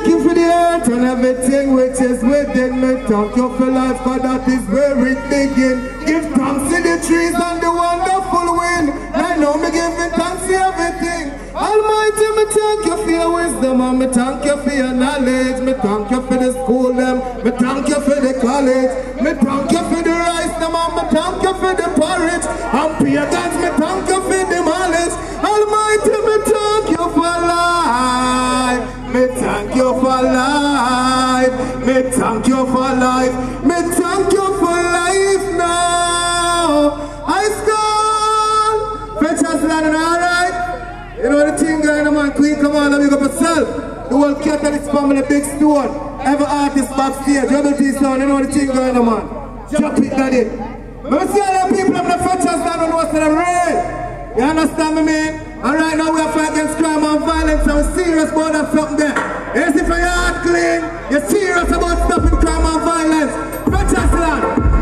thank you for the earth and everything which is within me. Thank you for life, God, that is where it begins. Give thanks to the trees and the wonderful wind. I know me giving thanks for everything. Almighty, me thank you for your wisdom and me thank you for your knowledge. Me thank you for the school them. Me thank you for the college. Me thank you for the rice them and me thank you for the porridge. And pagans, me thank you for the malice. Almighty, me thank you for life. Me thank you for life. Me thank you for life. Me thank you for life now. I stand. Fetch us landing, alright? You know the thing going on, man. Queen, come on, let me go yourself. The whole Catalyst family, big stone. Every artist backstage, Rebel T sound, you know the thing going on, man. Jump it, daddy. Let me see all the people in the fetch us down and what's them real. You understand me, man? And right now we are fighting against crime and violence and we're serious about that something there. Yes, if your heart clean, you're serious about stopping crime and violence. Fetch us land.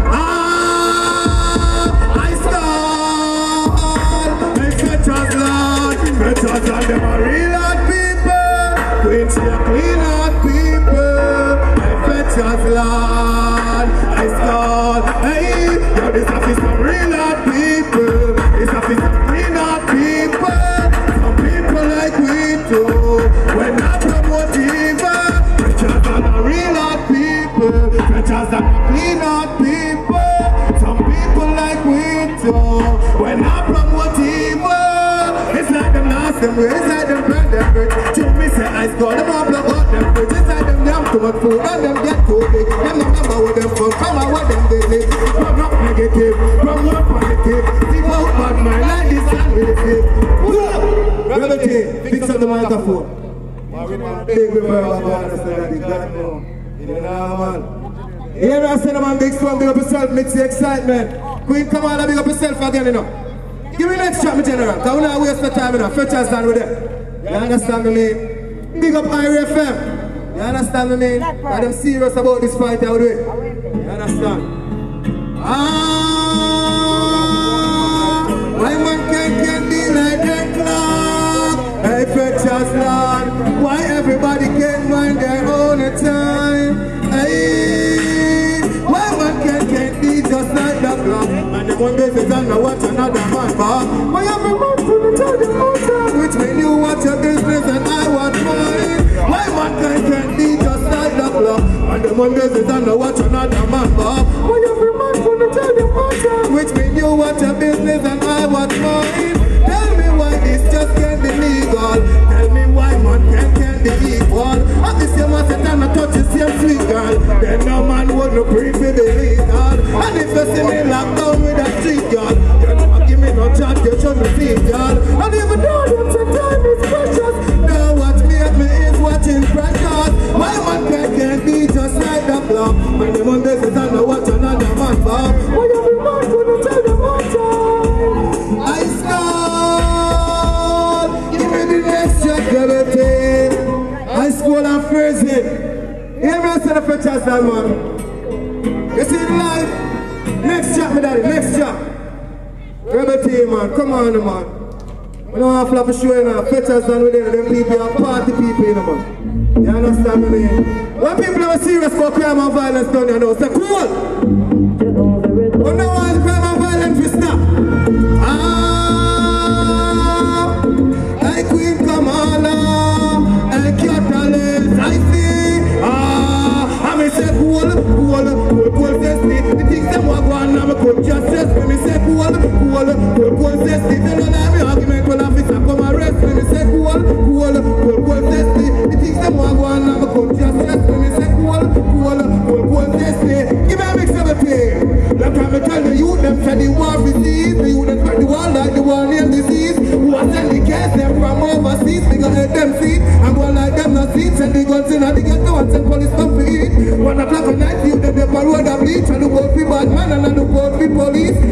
I stand. Hey, fetch us land. Fetch us land. Them are real hard people. Queen, she a clean hard people. Hey, fetch us land. I stand. Hey, yo, this office some real hard people. This office some clean hard people. Like we do, when I promote evil, preachers are the real hard people, preachers are the clean hard people, some people like we do, when I promote evil, it's like them lost them way, it's like them burn them bridge, to me say I score them up, plug out them bridge, it's like them damn too much food, and them get too big, them no remember what them from and what them visit, from not negative, from not positive, see about bad mind like this and with it. Rebel T, fix up the microphone. Big reverb, I understand that you got no. You know, man. Here I said, man, big strong, big up yourself, mix the excitement. Queen, come on, big up yourself again, you know. Give me next shot, my general, because we don't waste the time, you know. Fetch us down with it. You understand me? Big up Irie FM. You understand me? I'm serious about this fight, I would do it. You understand? My man can't be like that clock. Hey, fetch us, Lord. Why everybody can't mind their own time? Hey, why man can't be just like that clock? And the one baby don't know what another man for. Why every man couldn't tell the time? Which mean you watch your business and I watch mine. Why man can't be just like that clock? And the one baby don't know what another man for. Why every man couldn't tell the time? Which mean you watch your business and I watch mine. Tell me why this just can't be legal. Tell me why man can't be equal. At the same time I touch the same sweet girl, then no man would no pray for the legal. And if you see me locked down with a street girl, you never give me no chance, you should be see girl. And even though them say time is precious, now what me is watching precious. Why man can't be just like the block? When the Mondays is on the watch another man for. Why every man couldn't tell them what time? I start. Give me the next shot, everything. I school and phrasing. Hear me say the fetchers that man. You see the life? Next shot, my daddy, next shot. Rebel T, man, come on, man. We don't have to flap a show, you know. Fetchers and within them people are party people, you know, man. You understand me, man? When people are serious about crime and violence down here, you know, say, cool! When no one crime and violence, we stop. Hey, Queen Kamala, hey, Catalyst, I see. I may say, cool, zesty. The things them walk on, I'm a cool justice. When me say, cool, zesty. If you don't like me, argument will have it, come arrest. When me say, cool, zesty. The things them walk on, I'm a cool justice. When me say, cool, zesty. Give me a mix of a thing. Like I'm telling the youth, them say the war disease. The youth them spread the war like the war named disease. Who are sending case them from overseas. They gonna let them see. I'm going like them not see. Send the guns in and they get no one send police come to eat. 1 o'clock at night, you them they parole the bleach. And the boat be bad man and the boat be police.